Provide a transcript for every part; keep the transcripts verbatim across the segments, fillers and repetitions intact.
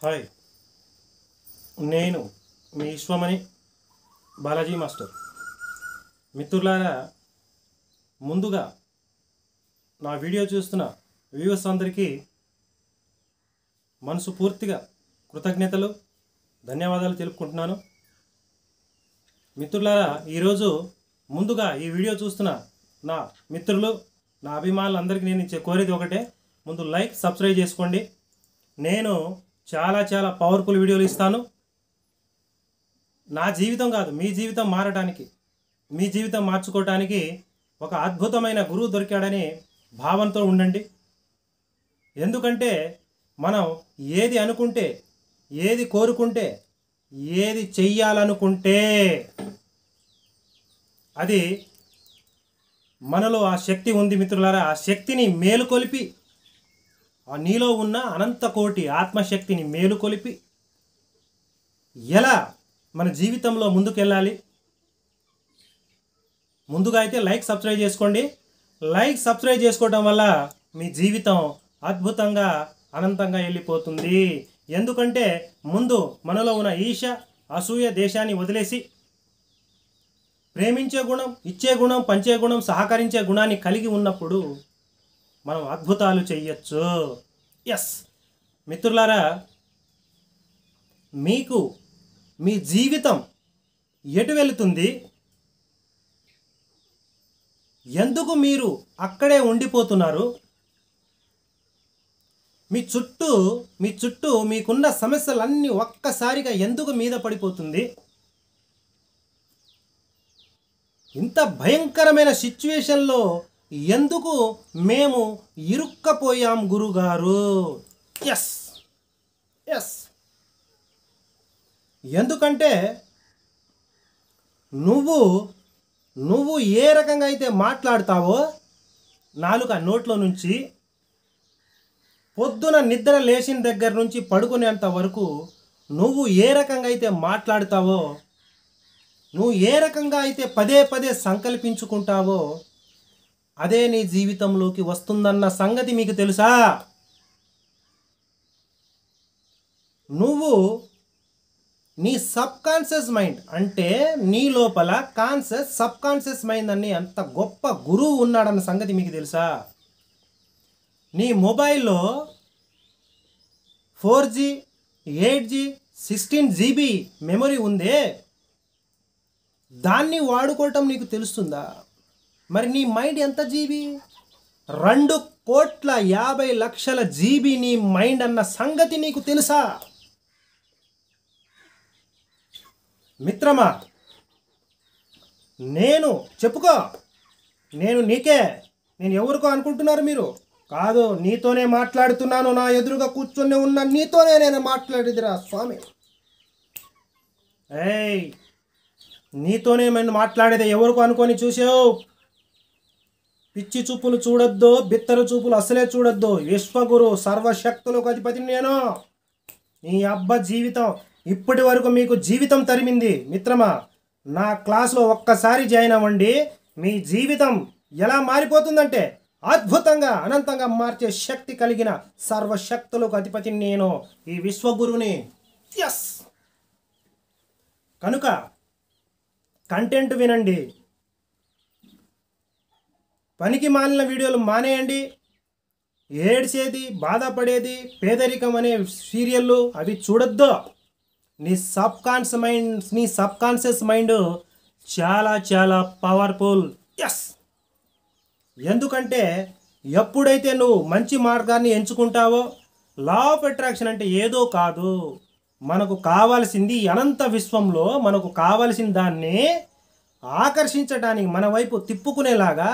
Hi, నేను మీ Vishwamani Balaji master. మిత్రులారా, ముందుగా నా వీడియో చూస్తున్న వ్యూవర్స్ అందరికీ మనసు పూర్తిగా కృతజ్ఞతలు, ధన్యవాదాలు తెలుపుకుంటున్నాను. మిత్రులారా, ఈరోజు ముందుగా ఈ వీడియో చూస్తున్న నా మిత్రులు, నా అభిమానులందరికీ నేను ఇచ్చే కోరేది ఒకటే, ముందు లైక్, సబ్స్క్రైబ్ చేసుకోండి. నేను చాలా చాలా పవర్ఫుల్ వీడియోలు ఇస్తాను. నా జీవితం కాదు, మీ జీవితం మారడానికి, మీ జీవితం మార్చుకోవడానికి ఒక అద్భుతమైన గురువు దొరికాడని భావంతో ఉండండి. ఎందుకంటే మనం ఏది అనుకుంటే, ఏది కోరుకుంటే, ఏది చెయ్యాలనుకుంటే అది మనలో ఆ శక్తి ఉంది మిత్రులారా. ఆ శక్తిని మేలుకొలిపి, ఆ నీలో ఉన్న అనంత కోటి ఆత్మశక్తిని మేలుకొలిపి ఎలా మన జీవితంలో ముందుకెళ్ళాలి. ముందుగా అయితే లైక్, సబ్స్క్రైబ్ చేసుకోండి. లైక్, సబ్స్క్రైబ్ చేసుకోవడం వల్ల మీ జీవితం అద్భుతంగా అనంతంగా వెళ్ళిపోతుంది. ఎందుకంటే ముందు మనలో ఉన్న ఈర్ష్య, అసూయ దేశాన్ని వదిలేసి ప్రేమించే గుణం, ఇచ్చే గుణం, పంచే గుణం, సహకరించే గుణాన్ని కలిగి ఉన్నప్పుడు మనం అద్భుతాలు చెయ్యొచ్చు. ఎస్ మిత్రులారా, మీకు మీ జీవితం ఎటు వెళుతుంది, ఎందుకు మీరు అక్కడే ఉండిపోతున్నారు, మీ చుట్టూ మీ చుట్టూ మీకున్న సమస్యలన్నీ ఒక్కసారిగా ఎందుకు మీద పడిపోతుంది, ఇంత భయంకరమైన సిచ్యువేషన్లో ఎందుకు మేము ఇరుక్కపోయాం గురుగారు. ఎస్ ఎస్ ఎందుకంటే నువ్వు నువ్వు ఏ రకంగా అయితే మాట్లాడతావో, నాలుక నోట్లో నుంచి పొద్దున నిద్ర లేచిన దగ్గర నుంచి పడుకునేంత వరకు నువ్వు ఏ రకంగా అయితే మాట్లాడతావో, నువ్వు ఏ రకంగా అయితే పదే పదే సంకల్పించుకుంటావో అదే నీ జీవితంలోకి వస్తుందన్న సంగతి మీకు తెలుసా? నువ్వు నీ సబ్ కాన్షియస్ మైండ్, అంటే నీ లోపల కాన్షియస్, సబ్ కాన్షియస్ మైండ్ అని అంత గొప్ప గురువు ఉన్నాడన్న సంగతి మీకు తెలుసా? నీ మొబైల్లో four G, eight G, sixteen GB memory ఉందే, దాన్ని వాడుకోవటం నీకు తెలుస్తుందా? మరి నీ మైండ్ ఎంత జీబీ? రెండు కోట్ల యాభై లక్షల జీబీ నీ మైండ్ అన్న సంగతి నీకు తెలుసా? మిత్రమా, నేను చెప్పుకో, నేను నీకే, నేను ఎవరికో అనుకుంటున్నారు మీరు. కాదు, నీతోనే మాట్లాడుతున్నాను. నా ఎదురుగా కూర్చొని ఉన్న నీతోనే నేను మాట్లాడేదిరా స్వామి. ఏయ్, నీతోనే నేను మాట్లాడేది, ఎవరికో అనుకొని చూసావు. పిచ్చి చూపులు చూడొద్దు, బిత్తర చూపులు అసలే చూడొద్దు. విశ్వగురు, సర్వశక్తులకు అధిపతి నేను. నీ అబ్బ జీవితం ఇప్పటి వరకు మీకు జీవితం తరిమింది మిత్రమా. నా క్లాస్లో ఒక్కసారి జాయిన్ అవ్వండి, మీ జీవితం ఎలా మారిపోతుందంటే అద్భుతంగా అనంతంగా మార్చే శక్తి కలిగిన సర్వశక్తులకు అధిపతి నేను, ఈ విశ్వగురుని. ఎస్ కనుక కంటెంట్ వినండి, పనికి మాలిన వీడియోలు మానేయండి. ఏడ్చేది, బాధపడేది, పేదరికం అనే సీరియళ్ళు అవి చూడొద్దు. నీ సబ్ కాన్షియస్ మైండ్ నీ సబ్ కాన్షియస్ మైండ్ చాలా చాలా పవర్ఫుల్. ఎస్ ఎందుకంటే ఎప్పుడైతే నువ్వు మంచి మార్గాన్ని ఎంచుకుంటావో, లా ఆఫ్ అట్రాక్షన్ అంటే ఏదో కాదు, మనకు కావాల్సింది అనంత విశ్వంలో మనకు కావాల్సిన దాన్ని ఆకర్షించడానికి, మన వైపు తిప్పుకునేలాగా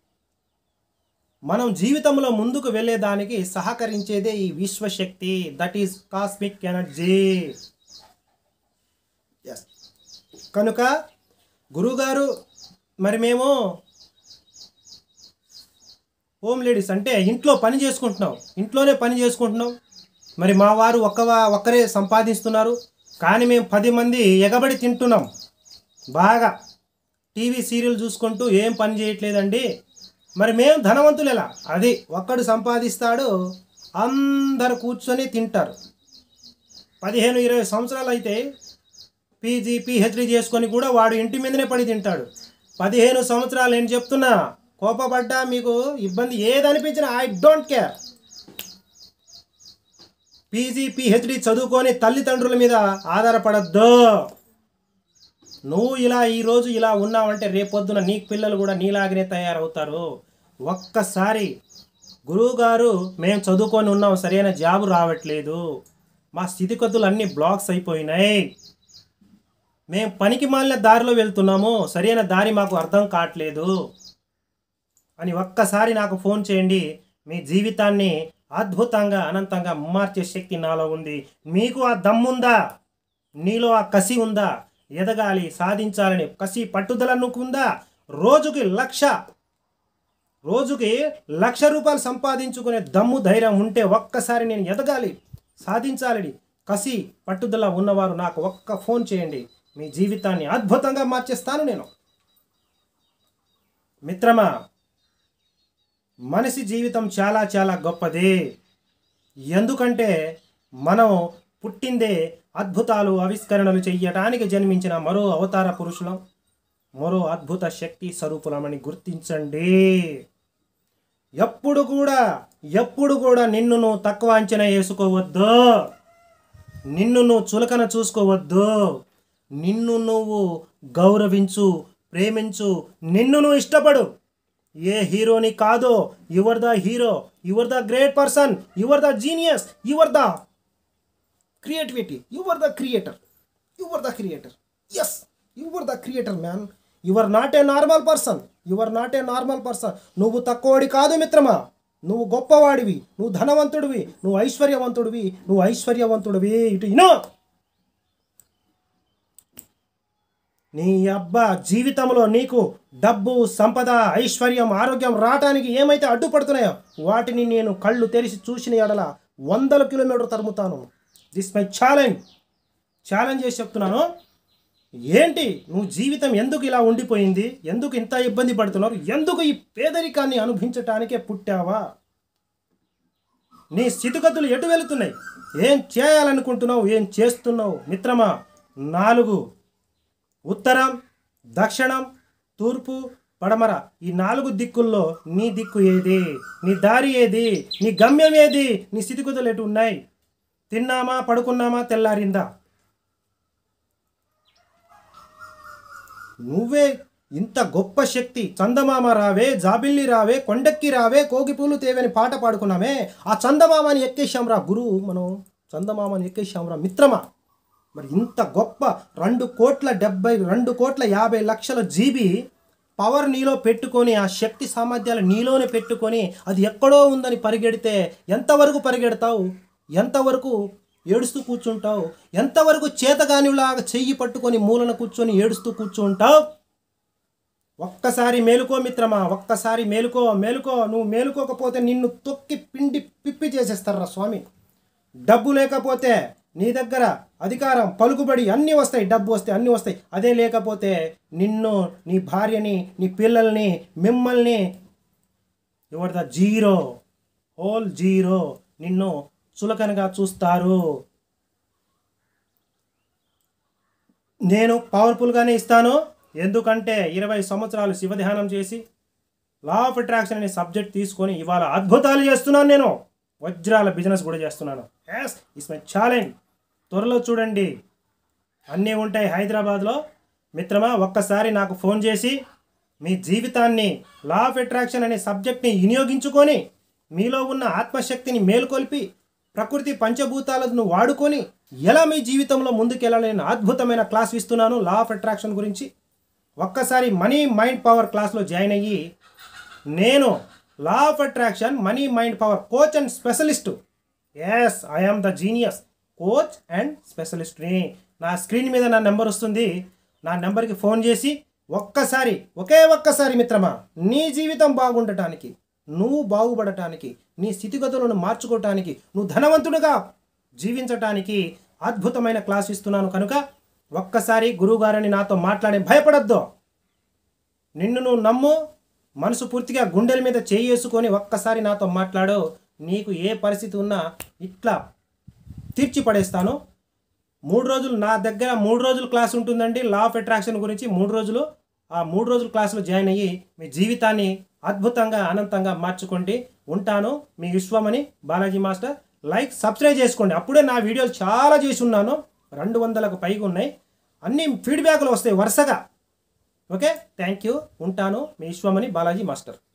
మనం జీవితంలో ముందుకు వెళ్ళేదానికి సహకరించేదే ఈ విశ్వశక్తి. That is cosmic energy. Yes కనుక గురువుగారు, మరి మేము హోమ్ లేడీస్ అంటే ఇంట్లో పని చేసుకుంటున్నాం, ఇంట్లోనే పని చేసుకుంటున్నాం. మరి మా వారు ఒక్క ఒక్కరే సంపాదిస్తున్నారు, కానీ మేము పది మంది ఎగబడి తింటున్నాం. బాగా టీవీ సీరియల్ చూసుకుంటూ ఏం పని చేయట్లేదండి. మరి మేము ధనవంతులు ఎలా? అది ఒక్కడు సంపాదిస్తాడు, అందరు కూర్చొని తింటారు. పదిహేను ఇరవై సంవత్సరాలు అయితే పీజీ పిహెచ్డీ చేసుకొని కూడా వాడు ఇంటి మీదనే పడి తింటాడు. పదిహేను సంవత్సరాలు నేను చెప్తున్నా, కోపపడ్డా మీకు ఇబ్బంది ఏదనిపించినా I don't care. PG PhD చదువుకొని తల్లిదండ్రుల మీద ఆధారపడద్దు. నువ్వు ఇలా ఈరోజు ఇలా ఉన్నావంటే రేపొద్దున నీ పిల్లలు కూడా నీలాగనే తయారవుతారు. ఒక్కసారి గురువుగారు మేము చదువుకొని ఉన్నాం, సరైన జాబు రావట్లేదు, మా స్థితిగతులు అన్నీ బ్లాక్స్ అయిపోయినాయి, మేము పనికి మాలిన దారిలో వెళ్తున్నాము, సరైన దారి మాకు అర్థం కావట్లేదు అని ఒక్కసారి నాకు ఫోన్ చేయండి. మీ జీవితాన్ని అద్భుతంగా అనంతంగా మార్చే శక్తి నాలో ఉంది. మీకు ఆ దమ్ముందా? నీలో ఆ కసి ఉందా? ఎదగాలి, సాధించాలని కసి పట్టుదల నుకుందా? రోజుకి లక్ష రోజుకి లక్ష రూపాయలు సంపాదించుకునే దమ్ము ధైర్యం ఉంటే ఒక్కసారి నేను ఎదగాలి, సాధించాలని కసి పట్టుదల ఉన్నవారు నాకు ఒక్క ఫోన్ చేయండి. మీ జీవితాన్ని అద్భుతంగా మార్చేస్తాను నేను. మిత్రమా, మనిషి జీవితం చాలా చాలా గొప్పది. ఎందుకంటే మనం పుట్టిందే అద్భుతాలు ఆవిష్కరణలు చెయ్యటానికి జన్మించిన మరో అవతార పురుషులం, మరో అద్భుత శక్తి స్వరూపులమని గుర్తించండి. ఎప్పుడు కూడా ఎప్పుడు కూడా నిన్ను నువ్వు తక్కువ అంచనా వేసుకోవద్దు, నిన్ను నువ్వు చులకన చూసుకోవద్దు. నిన్ను నువ్వు గౌరవించు, ప్రేమించు, నిన్ను నువ్వు ఇష్టపడు. ఏ హీరోని కాదో, your the hero, your the great person, your the genius, your the creativity, your the creator, your the creator. Yes, your the creator man. Your not a normal person, your not a normal person. నువ్వు తక్కువడి కాదు మిత్రమా, నువ్వు గొప్పవాడివి, నువ్వు ధనవంతుడివి, నువ్వు ఐశ్వర్యవంతుడివి, నువ్వు ఐశ్వర్యవంతుడివి. ఇటు Eno, నీ అబ్బా జీవితంలో నీకు డబ్బు, సంపద, ఐశ్వర్యం, ఆరోగ్యం రావటానికి ఏమైతే అడ్డుపడుతున్నాయో వాటిని నేను కళ్ళు తెరిచి చూసిన ఎడల వందల కిలోమీటర్ తరుముతాను. దిస్ మై ఛాలెంజ్ ఛాలెంజ్ చేసి చెప్తున్నాను. ఏంటి నువ్వు జీవితం ఎందుకు ఇలా ఉండిపోయింది? ఎందుకు ఇంత ఇబ్బంది పడుతున్నారు? ఎందుకు ఈ పేదరికాన్ని అనుభవించటానికే పుట్టావా? నీ స్థితిగతులు ఎటు వెళుతున్నాయి? ఏం చేయాలనుకుంటున్నావు? ఏం చేస్తున్నావు? మిత్రమా, నాలుగు ఉత్తరం, దక్షిణం, తూర్పు, పడమర, ఈ నాలుగు దిక్కుల్లో నీ దిక్కు ఏది? నీ దారి ఏది? నీ గమ్యం ఏది? నీ స్థితిగతులు ఎటు ఉన్నాయి? తిన్నామా, పడుకున్నామా, తెల్లారిందా? నువ్వే ఇంత గొప్ప శక్తి, చందమామ రావే, జాబిల్లి రావే, కొండెక్కి రావే, కోగిపూలు తేవని పాట పాడుకున్నామే, ఆ చందమామని ఎక్కేశాంరా గురువు, మనం చందమామని ఎక్కేశాంరా మిత్రమా. మరి ఇంత గొప్ప రెండు కోట్ల డెబ్బై రెండు కోట్ల యాభై లక్షల జీబీ పవర్ నీలో పెట్టుకొని, ఆ శక్తి సామర్థ్యాలు నీలోనే పెట్టుకొని అది ఎక్కడో ఉందని పరిగెడితే ఎంతవరకు పరిగెడతావు? ఎంతవరకు ఏడుస్తూ కూర్చుంటావు? ఎంతవరకు చేతగానిలాగా చెయ్యి పట్టుకొని మూలన కూర్చొని ఏడుస్తూ కూర్చుంటావు? ఒక్కసారి మేలుకో మిత్రమా, ఒక్కసారి మేలుకో మేలుకో. నువ్వు మేలుకోకపోతే నిన్ను తొక్కి పిండి పిప్పి చేసేస్తారా స్వామి. డబ్బు లేకపోతే నీ దగ్గర అధికారం, పలుకుబడి అన్నీ వస్తాయి, డబ్బు వస్తే అన్నీ వస్తాయి. అదే లేకపోతే నిన్ను, నీ భార్యని, నీ పిల్లల్ని, మిమ్మల్ని your the zero, whole zero, నిన్ను చులకనగా చూస్తారు. నేను పవర్ఫుల్గానే ఇస్తాను. ఎందుకంటే ఇరవై సంవత్సరాలు శివధ్యానం చేసి లా ఆఫ్ అట్రాక్షన్ అనే సబ్జెక్ట్ తీసుకొని ఇవాళ అద్భుతాలు చేస్తున్నాను. నేను వజ్రాల బిజినెస్ కూడా చేస్తున్నాను. Yes, it's my challenge. త్వరలో చూడండి, అన్నీ ఉంటాయి హైదరాబాద్లో. మిత్రమా, ఒక్కసారి నాకు ఫోన్ చేసి మీ జీవితాన్ని లా ఆఫ్ అట్రాక్షన్ అనే సబ్జెక్ట్ని వినియోగించుకొని మీలో ఉన్న ఆత్మశక్తిని మేల్కొల్పి ప్రకృతి పంచభూతాలను వాడుకొని ఎలా మీ జీవితంలో ముందుకెళ్ళాలని అద్భుతమైన క్లాస్ ఇస్తున్నాను లా ఆఫ్ అట్రాక్షన్ గురించి. ఒక్కసారి మనీ మైండ్ పవర్ క్లాస్లో జాయిన్ అయ్యి, నేను law of attraction, money mind power coach and specialist. Yes, I am the genius coach and స్పెషలిస్ట్ని. నా స్క్రీన్ మీద నా నెంబర్ వస్తుంది. నా నెంబర్కి ఫోన్ చేసి ఒక్కసారి, ఒకే ఒక్కసారి మిత్రమా, నీ జీవితం బాగుండటానికి, నువ్వు బాగుపడటానికి, నీ స్థితిగతులను మార్చుకోవటానికి, నువ్వు ధనవంతుడిగా జీవించటానికి అద్భుతమైన క్లాస్ ఇస్తున్నాను. కనుక ఒక్కసారి గురువుగారని నాతో మాట్లాడే భయపడద్దు. నిన్ను నువ్వు నమ్ము, మనసు పూర్తిగా గుండెల మీద చేయి వేసుకొని ఒక్కసారి నాతో మాట్లాడు. నీకు ఏ పరిస్థితి ఉన్నా ఇట్లా తీర్చి పడేస్తాను. మూడు రోజులు నా దగ్గర మూడు రోజులు క్లాస్ ఉంటుందండి లా ఆఫ్ అట్రాక్షన్ గురించి. మూడు రోజులు ఆ మూడు రోజులు క్లాసులో జాయిన్ అయ్యి మీ జీవితాన్ని అద్భుతంగా అనంతంగా మార్చుకోండి. ఉంటాను మీ Vishwamani Balaji master. Like subscribe చేసుకోండి. అప్పుడే నా వీడియోలు చాలా చేసి ఉన్నాను, రెండు వందలకు పైగా ఉన్నాయి. అన్ని ఫీడ్బ్యాక్లు వస్తాయి వరుసగా. Okay, thank you. ఉంటాను మీ విశ్వమణి బాలాజీ మాస్టర్.